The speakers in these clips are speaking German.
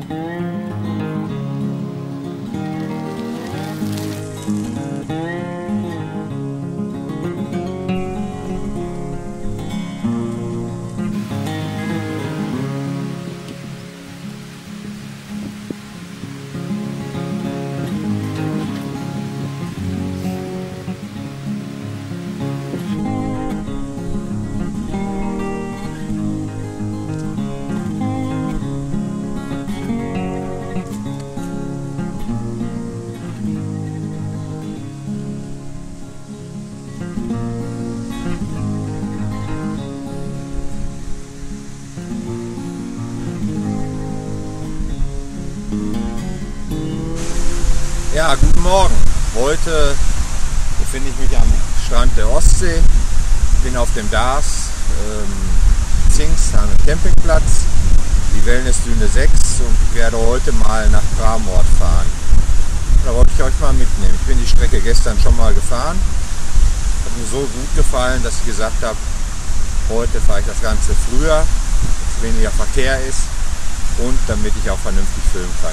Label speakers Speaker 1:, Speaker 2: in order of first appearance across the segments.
Speaker 1: Ja, guten Morgen. Heute befinde ich mich am Strand der Ostsee, bin auf dem Darß, Zingst, einem Campingplatz, die Wellnessdüne 6, und ich werde heute mal nach Bramort fahren. Da wollte ich euch mal mitnehmen. Ich bin die Strecke gestern schon mal gefahren, hat mir so gut gefallen, dass ich gesagt habe, heute fahre ich das Ganze früher, dass weniger Verkehr ist und damit ich auch vernünftig filmen kann.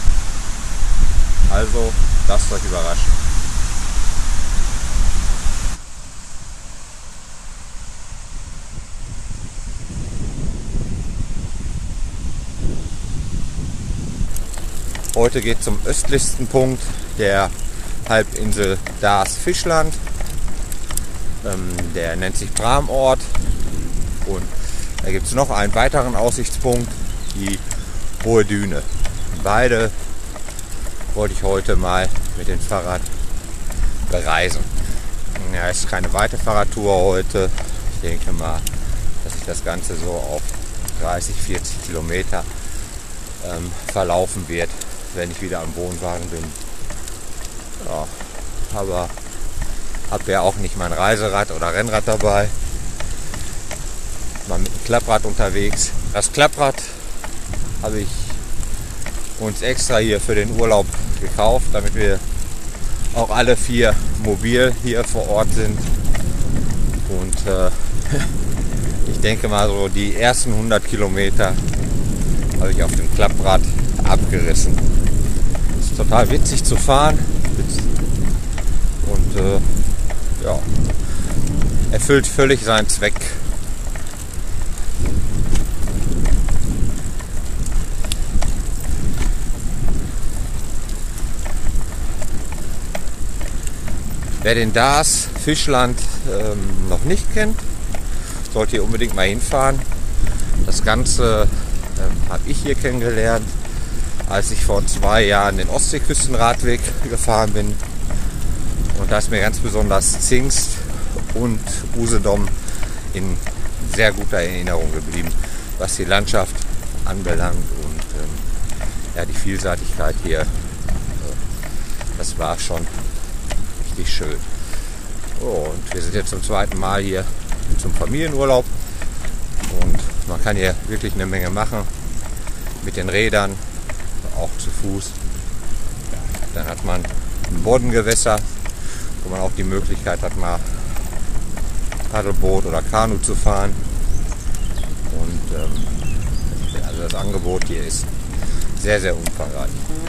Speaker 1: Also, lasst euch überraschen. Heute geht es zum östlichsten Punkt der Halbinsel Darß-Fischland. Der nennt sich Bramort. Und da gibt es noch einen weiteren Aussichtspunkt, die Hohe Düne. Beide wollte ich heute mal mit dem Fahrrad bereisen. Ja, es ist keine weite Fahrradtour heute. Ich denke mal, dass sich das Ganze so auf 30, 40 Kilometer verlaufen wird, wenn ich wieder am Wohnwagen bin. Ja, aber habe ja auch nicht mein Reiserad oder Rennrad dabei. Mal mit dem Klapprad unterwegs. Das Klapprad habe ich uns extra hier für den Urlaub gekauft, damit wir auch alle 4 mobil hier vor Ort sind. Und ich denke mal, so die ersten 100 Kilometer habe ich auf dem Klapprad abgerissen. Es ist total witzig zu fahren und ja, erfüllt völlig seinen Zweck. Wer den Darß Fischland noch nicht kennt, sollte hier unbedingt mal hinfahren. Das Ganze habe ich hier kennengelernt, als ich vor 2 Jahren den Ostseeküstenradweg gefahren bin. Und da ist mir ganz besonders Zingst und Usedom in sehr guter Erinnerung geblieben, was die Landschaft anbelangt und ja, die Vielseitigkeit hier. Das war schon richtig schön. Oh, und wir sind jetzt zum 2. Mal hier zum Familienurlaub und man kann hier wirklich eine Menge machen mit den Rädern, auch zu Fuß. Ja, dann hat man ein Boddengewässer, wo man auch die Möglichkeit hat, mal Paddelboot oder Kanu zu fahren. Und also das Angebot hier ist sehr, sehr umfangreich.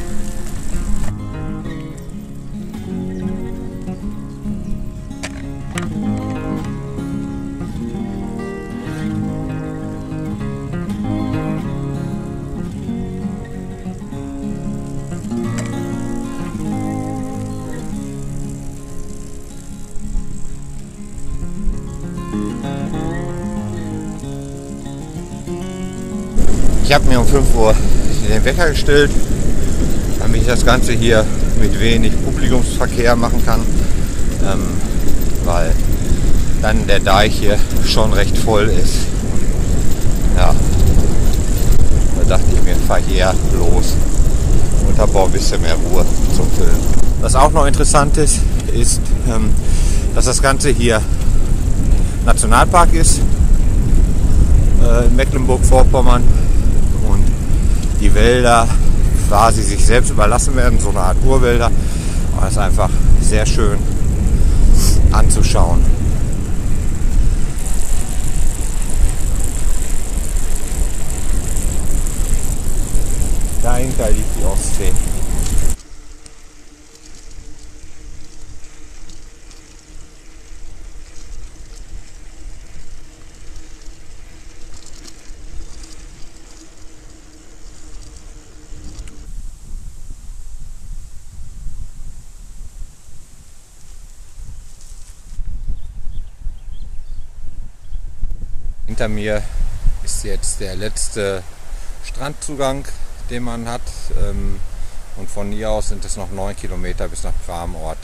Speaker 1: Ich habe mir um 5 Uhr den Wecker gestellt, damit ich das Ganze hier mit wenig Publikumsverkehr machen kann, weil dann der Deich hier schon recht voll ist. Und, ja, da dachte ich mir, fahre ich eher los und habe auch ein bisschen mehr Ruhe zum Filmen. Was auch noch interessant ist, dass das Ganze hier Nationalpark ist in Mecklenburg-Vorpommern. Und die Wälder quasi sich selbst überlassen werden, so eine Art Urwälder. Und das ist einfach sehr schön anzuschauen. Da dahinter liegt die Ostsee. Hinter mir ist jetzt der letzte Strandzugang, den man hat. Und von hier aus sind es noch 9 Kilometer bis nach Pramort.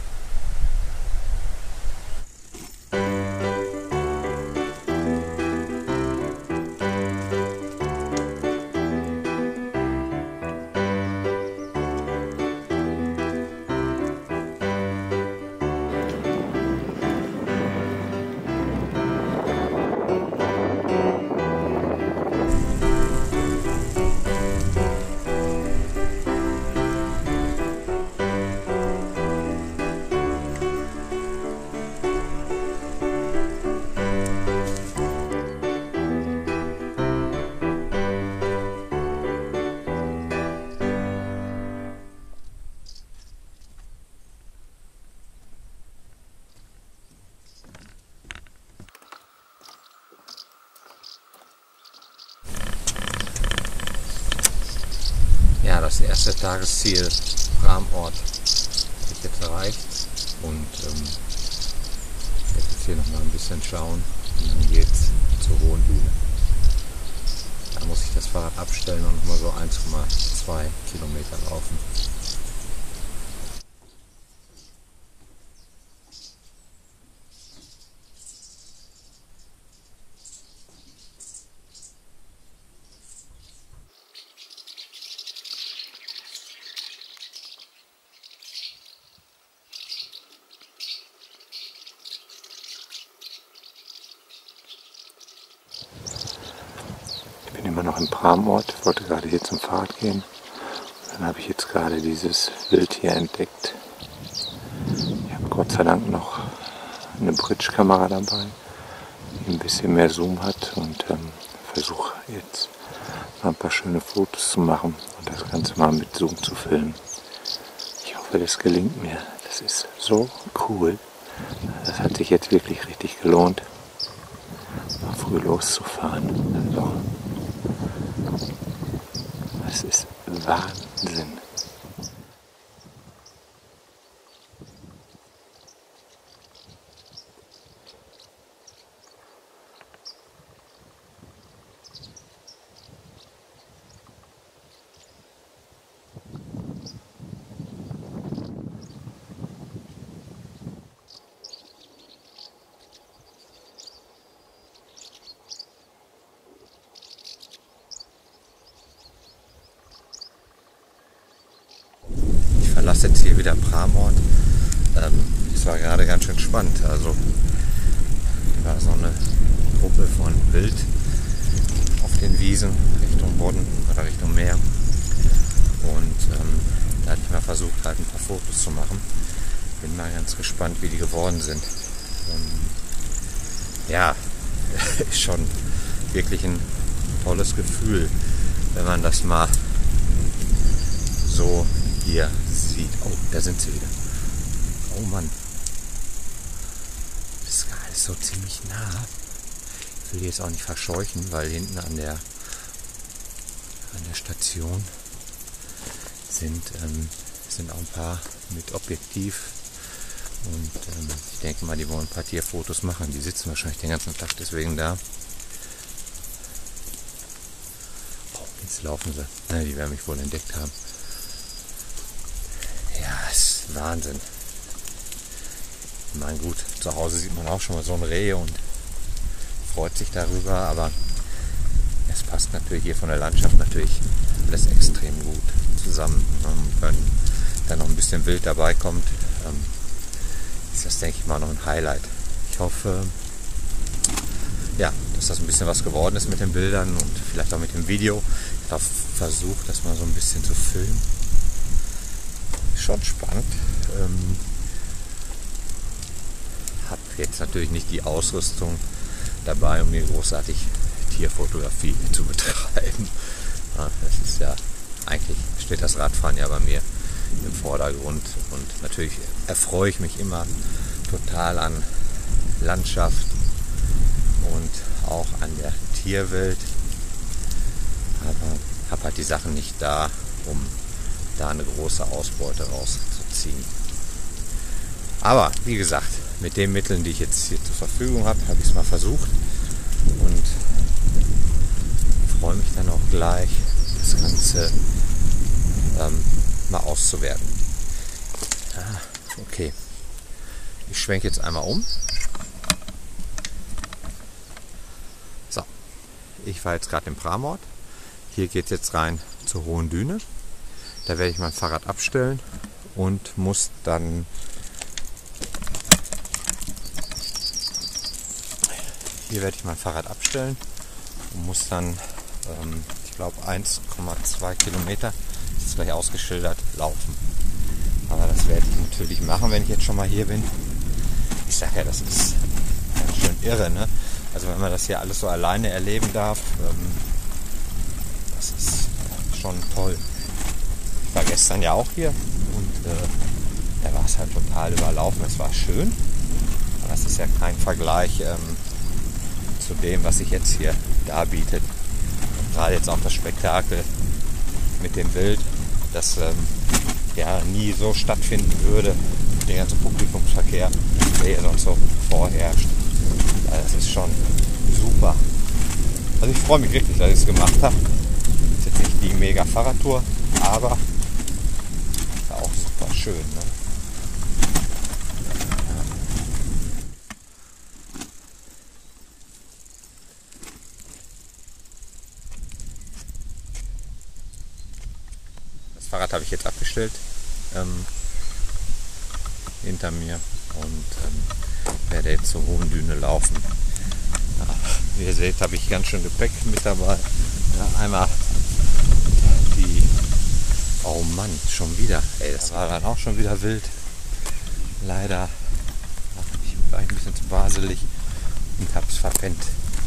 Speaker 1: Ja, das erste Tagesziel Pramort habe ich jetzt erreicht und ich werde jetzt hier noch mal ein bisschen schauen und dann geht es zur Hohen Düne. Da muss ich das Fahrrad abstellen und noch mal so 1,2 Kilometer laufen. Ich bin immer noch im Pramort, wollte gerade hier zum Fahrrad gehen. Dann habe ich jetzt gerade dieses Wild hier entdeckt. Ich habe Gott sei Dank noch eine Bridge-Kamera dabei, die ein bisschen mehr Zoom hat und versuche jetzt mal ein paar schöne Fotos zu machen und das Ganze mal mit Zoom zu filmen. Ich hoffe, das gelingt mir. Das ist so cool. Das hat sich jetzt wirklich richtig gelohnt, mal früh loszufahren. Also, das ist Wahnsinn. Ich verlasse jetzt hier wieder Pramort. Es war gerade ganz schön spannend. Also da war so eine Gruppe von Wild auf den Wiesen Richtung Bodden oder Richtung Meer. Und da hatte ich mal versucht, halt ein paar Fotos zu machen. Bin mal ganz gespannt, wie die geworden sind. Ja, ist schon wirklich ein tolles Gefühl, wenn man das mal so hier sieht. Oh, da sind sie wieder. Oh Mann. Das ist so ziemlich nah. Ich will die jetzt auch nicht verscheuchen, weil hinten an der Station sind auch ein paar mit Objektiv. Und ich denke mal, die wollen ein paar Tierfotos machen. Die sitzen wahrscheinlich den ganzen Tag deswegen da. Oh, jetzt laufen sie. Na, die werden mich wohl entdeckt haben. Ja, ist Wahnsinn. Ich meine, gut, zu Hause sieht man auch schon mal so ein Reh und freut sich darüber, aber es passt natürlich hier von der Landschaft natürlich alles extrem gut zusammen. Wenn dann noch ein bisschen Wild dabei kommt, ist das, denke ich mal, noch ein Highlight. Ich hoffe, ja, dass das ein bisschen was geworden ist mit den Bildern und vielleicht auch mit dem Video. Ich habe versucht, das mal so ein bisschen zu filmen. Schon spannend. Habe jetzt natürlich nicht die Ausrüstung dabei, um hier großartig Tierfotografie zu betreiben. Ja, das ist ja eigentlich steht das Radfahren ja bei mir im Vordergrund und natürlich erfreue ich mich immer total an Landschaft und auch an der Tierwelt, aber habe halt die Sachen nicht da, um da eine große Ausbeute rauszuziehen. Aber wie gesagt, mit den Mitteln, die ich jetzt hier zur Verfügung habe, habe ich es mal versucht und freue mich dann auch gleich, das Ganze mal auszuwerten. Okay, ich schwenke jetzt einmal um. So, ich war jetzt gerade im Pramort. Hier geht es jetzt rein zur Hohen Düne. Da werde ich mein Fahrrad abstellen und muss dann und muss dann, ich glaube 1,2 Kilometer, das ist gleich ausgeschildert, laufen. Aber das werde ich natürlich machen, wenn ich jetzt schon mal hier bin. Ich sage ja, das ist ganz schön irre, ne? Also wenn man das hier alles so alleine erleben darf, das ist schon toll. Ich war gestern ja auch hier und da war es halt total überlaufen. Es war schön, aber das ist ja kein Vergleich zu dem, was sich jetzt hier darbietet. Und gerade jetzt auch das Spektakel mit dem Wild, das ja nie so stattfinden würde, den ganzen Publikumsverkehr, der hier sonst so vorherrscht. Das ist schon super. Also ich freue mich wirklich, dass ich es gemacht habe. Ist jetzt nicht die mega Fahrradtour, aber ist auch super schön. Ne? Das Fahrrad habe ich jetzt abgestellt hinter mir und werde jetzt zur Hohen Düne laufen. Ja, wie ihr seht, habe ich ganz schön Gepäck mit dabei. Ja, einmal die... Oh Mann, schon wieder. Ey, das war dann auch schon wieder wild. Leider war ich ein bisschen zu baselig und habe es verpennt.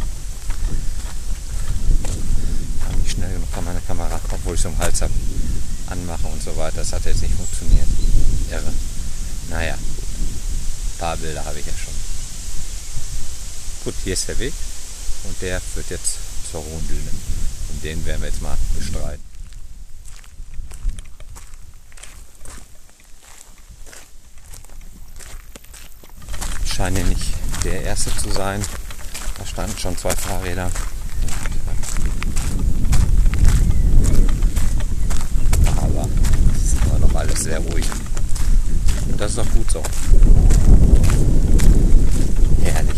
Speaker 1: Ich habe nicht schnell genug an meine Kamera, obwohl ich so einen Hals habe, anmache und so weiter. Das hat jetzt nicht funktioniert. Irre. Naja, ein paar Bilder habe ich ja schon. Gut, hier ist der Weg und der führt jetzt zur Hohen Düne. Und den werden wir jetzt mal bestreiten. Ich scheine nicht der Erste zu sein. Da standen schon 2 Fahrräder. Aber es ist immer noch alles sehr ruhig. Und das ist auch gut so. Herrlich.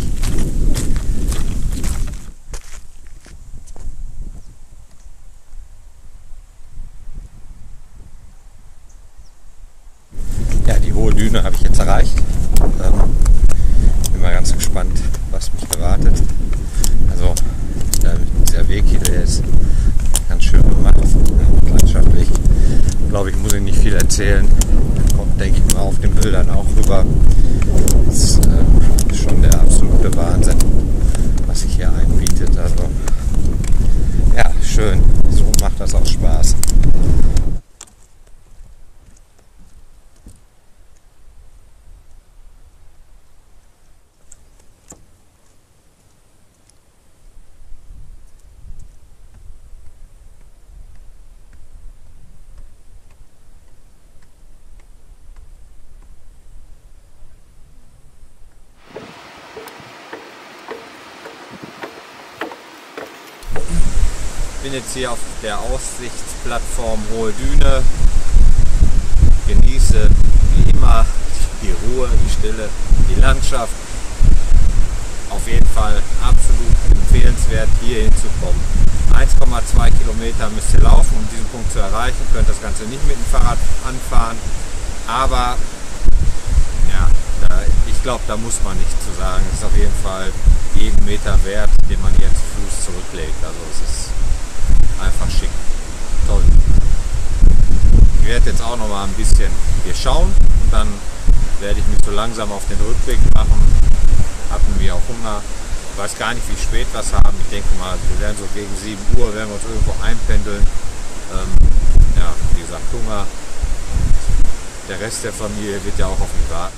Speaker 1: Ja, die Hohe Düne habe ich jetzt erreicht. Bin mal ganz gespannt, was mich erwartet. Also dieser Weg hier, der ist ganz schön gemacht, landschaftlich. Ich glaube, ich muss Ihnen nicht viel erzählen. Kommt, denke ich mal, auf den Bildern auch rüber. Das ist schon der absolute Wahnsinn, was sich hier einbietet. Also ja, schön. So macht das auch Spaß. Ich bin jetzt hier auf der Aussichtsplattform Hohe Düne, genieße wie immer die Ruhe, die Stille, die Landschaft. Auf jeden Fall absolut empfehlenswert, hier hinzukommen. 1,2 Kilometer müsst ihr laufen, um diesen Punkt zu erreichen. Ihr könnt das Ganze nicht mit dem Fahrrad anfahren, aber ja, ich glaube, da muss man nichts zu sagen. Es ist auf jeden Fall jeden Meter wert, den man hier zu Fuß zurücklegt. Also es ist einfach schick. Toll. Ich werde jetzt auch noch mal ein bisschen hier schauen und dann werde ich mich so langsam auf den Rückweg machen. Hatten wir auch Hunger. Ich weiß gar nicht, wie spät wir es haben. Ich denke mal, wir werden so gegen 7 Uhr werden wir uns irgendwo einpendeln. Hunger. Der Rest der Familie wird ja auch auf mich warten.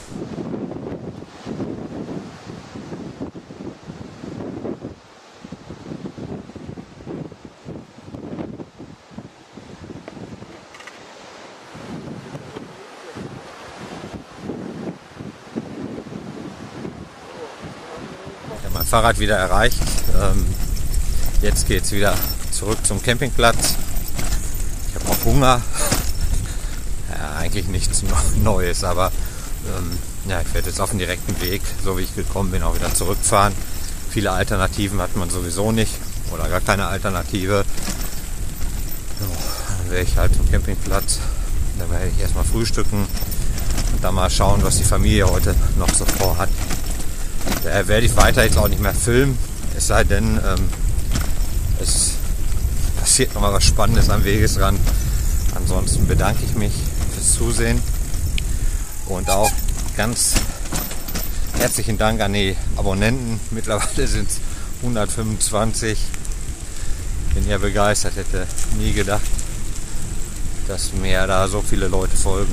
Speaker 1: Mein Fahrrad wieder erreicht. Jetzt geht es wieder zurück zum Campingplatz. Ich habe auch Hunger. Ja, eigentlich nichts Neues, aber ja, ich werde jetzt auf dem direkten Weg, so wie ich gekommen bin, auch wieder zurückfahren. Viele Alternativen hat man sowieso nicht oder gar keine Alternative. So, dann werde ich halt zum Campingplatz. Dann werde ich erstmal frühstücken und dann mal schauen, was die Familie heute noch so vorhat. Da werde ich weiter jetzt auch nicht mehr filmen, es sei denn, es passiert noch mal was Spannendes am Wegesrand. Ansonsten bedanke ich mich fürs Zusehen und auch ganz herzlichen Dank an die Abonnenten. Mittlerweile sind es 125. Bin ja begeistert, hätte nie gedacht, dass mir da so viele Leute folgen.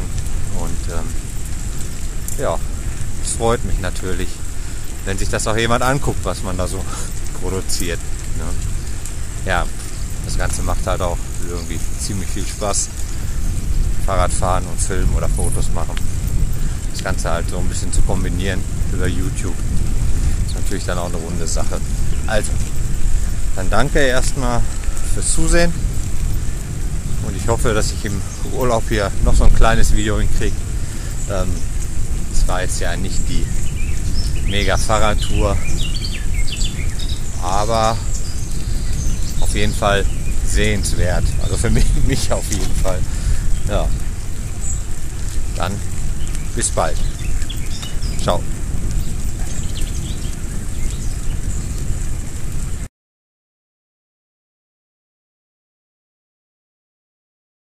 Speaker 1: Und ja, es freut mich natürlich, wenn sich das auch jemand anguckt, was man da so produziert. Ne? Ja, das Ganze macht halt auch irgendwie ziemlich viel Spaß. Fahrradfahren und Filmen oder Fotos machen. Das Ganze halt so ein bisschen zu kombinieren über YouTube. Ist natürlich dann auch eine runde Sache. Also, dann danke erstmal fürs Zusehen. Und ich hoffe, dass ich im Urlaub hier noch so ein kleines Video hinkriege. Es war jetzt ja nicht die mega Fahrradtour, aber auf jeden Fall sehenswert. Also für mich auf jeden Fall. Ja. Dann bis bald. Ciao.